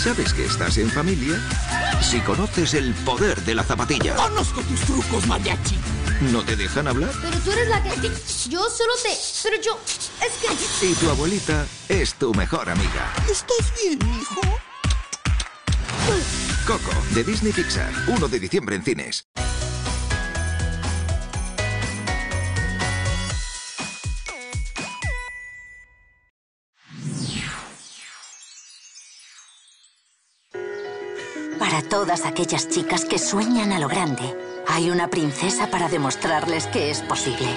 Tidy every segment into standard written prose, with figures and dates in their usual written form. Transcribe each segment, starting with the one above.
sabes que estás en familia si conoces el poder de la zapatilla. ¡Conozco tus trucos, mariachi! ¿No te dejan hablar? Pero tú eres la que... Yo solo te... Pero yo... Es que... Y tu abuelita es tu mejor amiga. ¿Estás bien, hijo? Coco, de Disney Pixar. 1 de diciembre en cines. Para todas aquellas chicas que sueñan a lo grande, hay una princesa para demostrarles que es posible.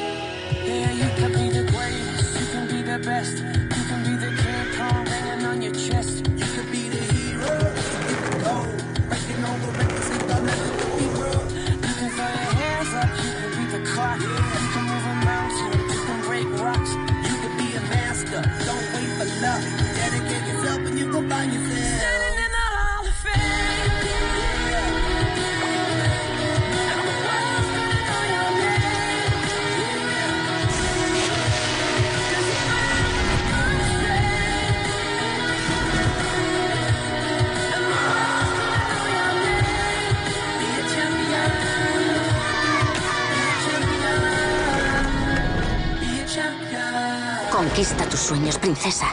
Conquista tus sueños, princesa.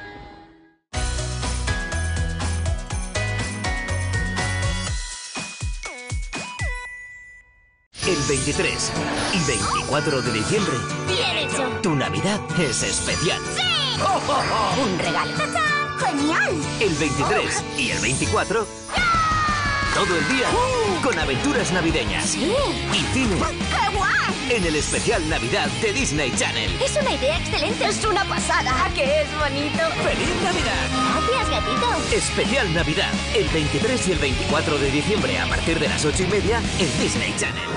El 23 y 24 de diciembre, ¡Bien hecho! tu Navidad es especial. ¡Sí! ¡Oh, oh, oh! ¡Un regalo! ¡Tachán! ¡Genial! El 23 y el 24, todo el día con aventuras navideñas. ¡Sí! Y cine ¡Qué guay! en el especial Navidad de Disney Channel. Es una idea excelente. Es una pasada. ¿A que es bonito? ¡Feliz Navidad! Gracias, gatito. Especial Navidad, el 23 y el 24 de diciembre a partir de las 8:30 en Disney Channel.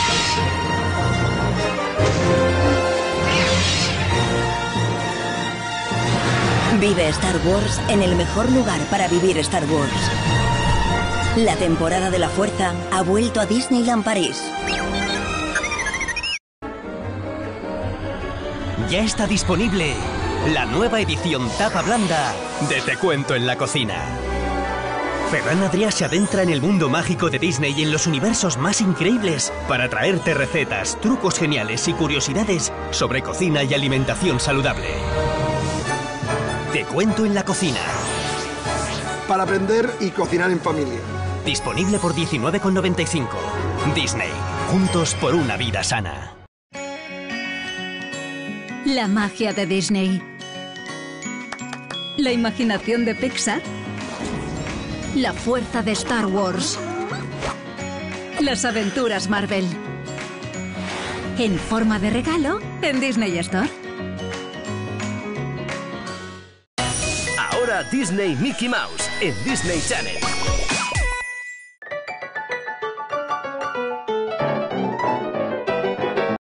Vive Star Wars en el mejor lugar para vivir Star Wars. La temporada de la Fuerza ha vuelto a Disneyland París. Ya está disponible la nueva edición tapa blanda de Te Cuento en la Cocina. Ferran Adrià se adentra en el mundo mágico de Disney y en los universos más increíbles para traerte recetas, trucos geniales y curiosidades sobre cocina y alimentación saludable. Te Cuento en la Cocina. Para aprender y cocinar en familia. Disponible por 19,95. Disney. Juntos por una vida sana. La magia de Disney. La imaginación de Pixar. La fuerza de Star Wars. Las aventuras Marvel. En forma de regalo en Disney Store. Ahora Disney Mickey Mouse en Disney Channel.